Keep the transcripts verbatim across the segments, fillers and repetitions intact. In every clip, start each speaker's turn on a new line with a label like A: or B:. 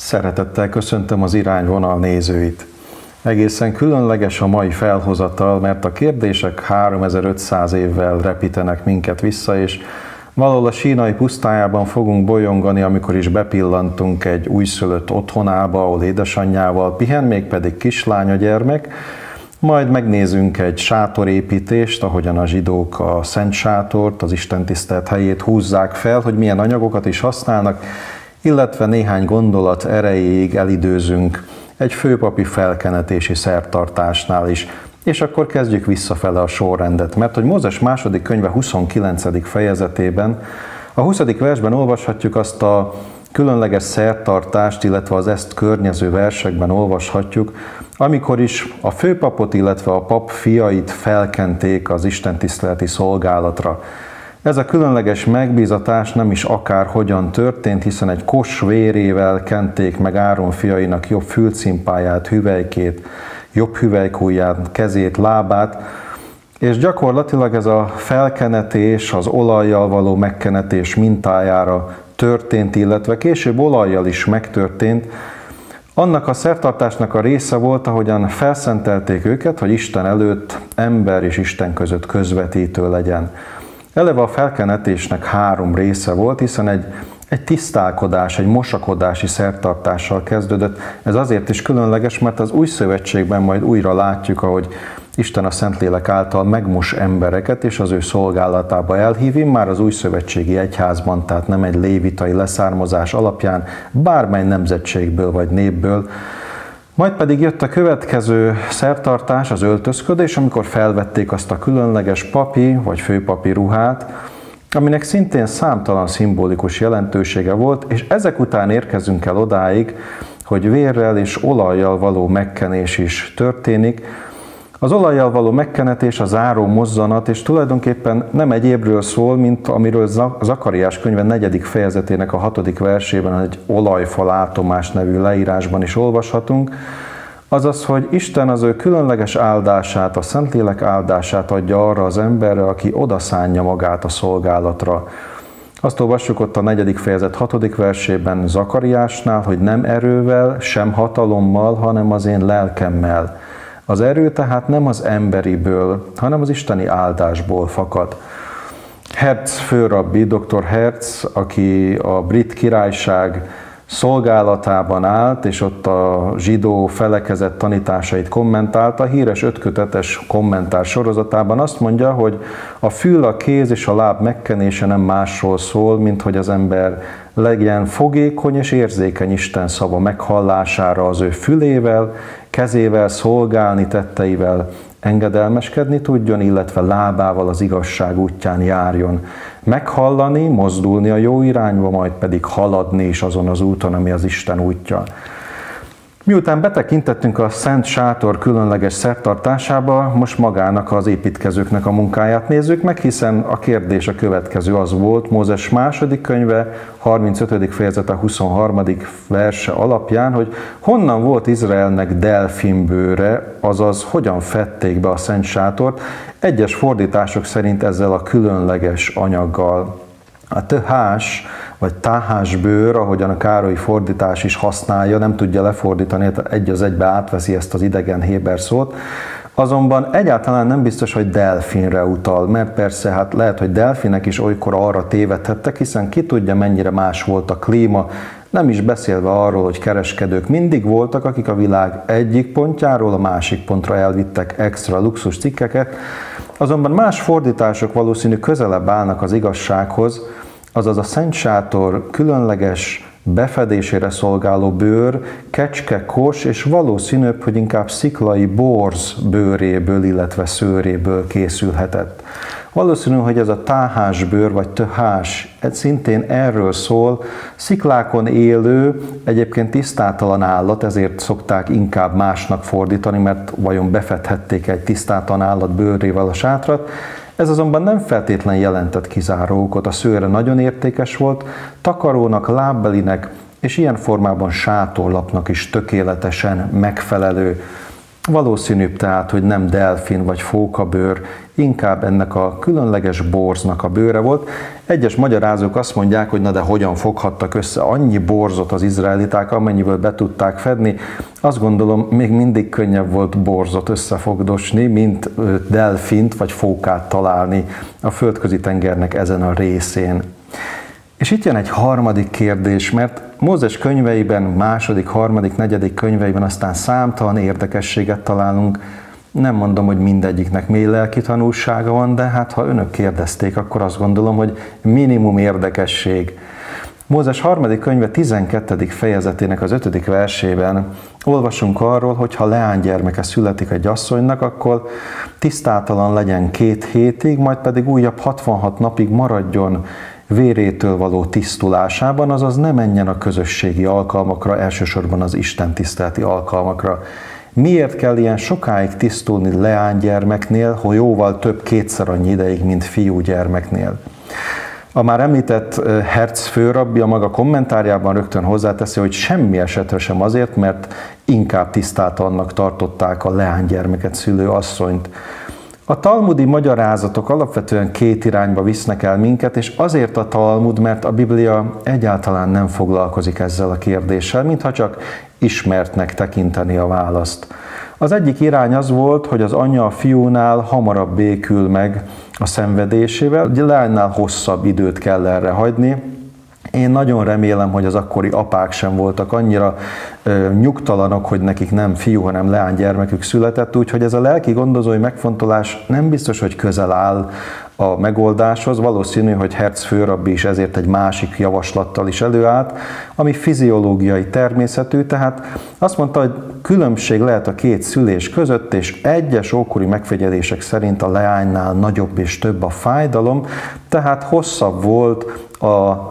A: Szeretettel köszöntöm az Irányvonal nézőit. Egészen különleges a mai felhozatal, mert a kérdések háromezer-ötszáz évvel repítenek minket vissza, és valahol a sínai pusztájában fogunk bolyongani, amikor is bepillantunk egy újszülött otthonába, ahol édesanyjával pihen, mégpedig kislánya gyermek. Majd megnézünk egy sátorépítést, ahogyan a zsidók a Szent Sátort, az istentisztelt helyét húzzák fel, hogy milyen anyagokat is használnak, illetve néhány gondolat erejéig elidőzünk egy főpapi felkenetési szertartásnál is. És akkor kezdjük visszafele a sorrendet, mert hogy Mózes második könyve huszonkilencedik fejezetében, a huszadik versben olvashatjuk azt a különleges szertartást, illetve az ezt környező versekben olvashatjuk, amikor is a főpapot, illetve a pap fiait felkenték az istentiszteleti szolgálatra. Ez a különleges megbízatás nem is akárhogyan történt, hiszen egy kos vérével kenték meg Áron fiainak jobb fülcimpáját, hüvelykét, jobb hüvelykujját, kezét, lábát, és gyakorlatilag ez a felkenetés az olajjal való megkenetés mintájára történt, illetve később olajjal is megtörtént. Annak a szertartásnak a része volt, ahogyan felszentelték őket, hogy Isten előtt ember és Isten között közvetítő legyen. Eleve a felkenetésnek három része volt, hiszen egy, egy tisztálkodás, egy mosakodási szertartással kezdődött. Ez azért is különleges, mert az új szövetségben majd újra látjuk, ahogy Isten a Szentlélek által megmos embereket, és az ő szolgálatába elhív, már az új szövetségi egyházban, tehát nem egy lévitai leszármazás alapján, bármely nemzetségből vagy népből. Majd pedig jött a következő szertartás, az öltözködés, amikor felvették azt a különleges papi vagy főpapi ruhát, aminek szintén számtalan szimbolikus jelentősége volt, és ezek után érkezünk el odáig, hogy vérrel és olajjal való megkenés is történik. Az olajjal való megkenetés, a záró mozzanat, és tulajdonképpen nem egyébről szól, mint amiről Zakariás könyve negyedik fejezetének a hatodik versében egy olajfa látomás nevű leírásban is olvashatunk, azaz, hogy Isten az ő különleges áldását, a Szentlélek áldását adja arra az emberre, aki odaszánja magát a szolgálatra. Azt olvassuk ott a negyedik fejezet hatodik versében Zakariásnál, hogy nem erővel, sem hatalommal, hanem az én lelkemmel. Az erő tehát nem az emberiből, hanem az isteni áldásból fakad. Hertz főrabbi, doktor Hertz, aki a brit királyság szolgálatában állt, és ott a zsidó felekezet tanításait kommentálta, a híres ötkötetes kommentár sorozatában azt mondja, hogy a fül, a kéz és a láb megkenése nem másról szól, mint hogy az ember legyen fogékony és érzékeny Isten szava meghallására az ő fülével, kezével, szolgálni tetteivel engedelmeskedni tudjon, illetve lábával az igazság útján járjon. Meghallani, mozdulni a jó irányba, majd pedig haladni is azon az úton, ami az Isten útja. Miután betekintettünk a Szent Sátor különleges szertartásába, most magának az építkezőknek a munkáját nézzük meg, hiszen a kérdés a következő az volt, Mózes második könyve, harmincötödik fejezete, huszonharmadik verse alapján, hogy honnan volt Izraelnek delfinbőre, azaz hogyan fedték be a Szent Sátort, egyes fordítások szerint ezzel a különleges anyaggal. A töhás, vagy táhásbőr, ahogyan a Károlyi fordítás is használja, nem tudja lefordítani, egy az egybe átveszi ezt az idegen héber szót, azonban egyáltalán nem biztos, hogy delfinre utal, mert persze hát lehet, hogy delfinek is olykor arra tévedhettek, hiszen ki tudja, mennyire más volt a klíma, nem is beszélve arról, hogy kereskedők mindig voltak, akik a világ egyik pontjáról a másik pontra elvittek extra luxus cikkeket, azonban más fordítások valószínű közelebb állnak az igazsághoz, azaz a Szent Sátor különleges befedésére szolgáló bőr, kecske, kos és valószínűbb, hogy inkább sziklai borz bőréből, illetve szőréből készülhetett. Valószínű, hogy ez a táhásbőr vagy töhás, ez szintén erről szól, sziklákon élő, egyébként tisztátalan állat, ezért szokták inkább másnak fordítani, mert vajon befedhették egy tisztátalan állat bőrével a sátrat. Ez azonban nem feltétlen jelentett kizáró okot, a szőre nagyon értékes volt, takarónak, lábbelinek és ilyen formában sátorlapnak is tökéletesen megfelelő. Valószínűbb tehát, hogy nem delfin vagy fókabőr, inkább ennek a különleges borznak a bőre volt. Egyes magyarázók azt mondják, hogy na de hogyan foghattak össze annyi borzot az izraeliták, amennyiből be tudták fedni. Azt gondolom, még mindig könnyebb volt borzot összefogdosni, mint delfint vagy fókát találni a Földközi tengernek ezen a részén. És itt jön egy harmadik kérdés, mert Mózes könyveiben, második, harmadik, negyedik könyveiben aztán számtalan érdekességet találunk. Nem mondom, hogy mindegyiknek mély lelki tanulsága van, de hát ha önök kérdezték, akkor azt gondolom, hogy minimum érdekesség. Mózes harmadik könyve tizenkettedik fejezetének az ötödik versében olvasunk arról, hogy ha leánygyermeke születik egy asszonynak, akkor tisztátalan legyen két hétig, majd pedig újabb hatvanhat napig maradjon vérétől való tisztulásában, azaz ne menjen a közösségi alkalmakra, elsősorban az istentiszteleti alkalmakra. Miért kell ilyen sokáig tisztulni leánygyermeknél, hogy jóval több kétszer annyi ideig, mint fiúgyermeknél? A már említett Herz főrabbi a maga kommentárjában rögtön hozzáteszi, hogy semmi esetre sem azért, mert inkább tisztátalannak tartották a leánygyermeket szülő asszonyt. A talmudi magyarázatok alapvetően két irányba visznek el minket, és azért a Talmud, mert a Biblia egyáltalán nem foglalkozik ezzel a kérdéssel, mintha csak ismertnek tekinteni a választ. Az egyik irány az volt, hogy az anya a fiúnál hamarabb békül meg a szenvedésével, a leánynál hosszabb időt kell erre hagyni. Én nagyon remélem, hogy az akkori apák sem voltak annyira ö, nyugtalanok, hogy nekik nem fiú, hanem leánygyermekük született, úgyhogy ez a lelki gondozói megfontolás nem biztos, hogy közel áll a megoldáshoz. Valószínű, hogy Herz főrabbi is ezért egy másik javaslattal is előállt, ami fiziológiai természetű, tehát azt mondta, hogy különbség lehet a két szülés között, és egyes ókori megfigyelések szerint a leánynál nagyobb és több a fájdalom, tehát hosszabb volt a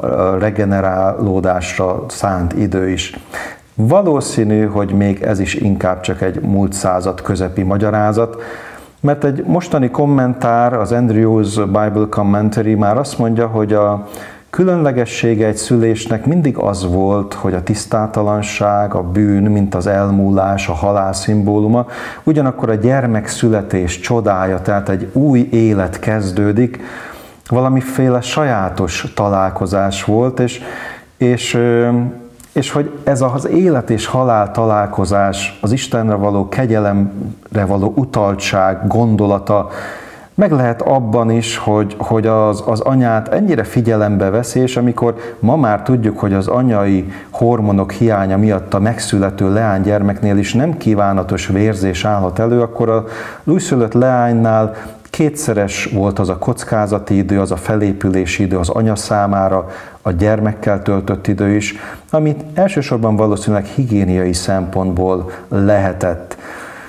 A: regenerálódásra szánt idő is. Valószínű, hogy még ez is inkább csak egy múlt század közepi magyarázat, mert egy mostani kommentár, az Andrews Bible Commentary már azt mondja, hogy a különlegessége egy szülésnek mindig az volt, hogy a tisztátalanság, a bűn, mint az elmúlás, a halál szimbóluma, ugyanakkor a gyermek születés csodája, tehát egy új élet kezdődik, valamiféle sajátos találkozás volt, és, és, és hogy ez az élet és halál találkozás, az Istenre való kegyelemre való utaltság gondolata meg lehet abban is, hogy, hogy az, az anyát ennyire figyelembe veszi, és amikor ma már tudjuk, hogy az anyai hormonok hiánya miatt a megszülető leánygyermeknél is nem kívánatos vérzés állhat elő, akkor a újszülött leánynál kétszeres volt az a kockázati idő, az a felépülési idő az anya számára, a gyermekkel töltött idő is, amit elsősorban valószínűleg higiéniai szempontból lehetett.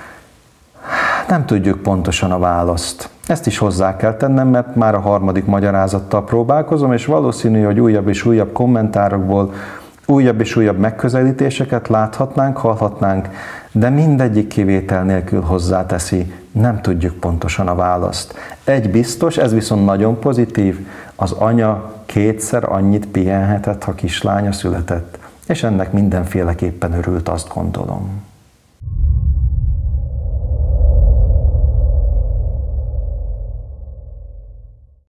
A: Nem tudjuk pontosan a választ. Ezt is hozzá kell tennem, mert már a harmadik magyarázattal próbálkozom, és valószínű, hogy újabb és újabb kommentárokból újabb és újabb megközelítéseket láthatnánk, hallhatnánk, de mindegyik kivétel nélkül hozzáteszi, nem tudjuk pontosan a választ. Egy biztos, ez viszont nagyon pozitív, az anya kétszer annyit pihenhetett, ha kislánya született, és ennek mindenféleképpen örült, azt gondolom.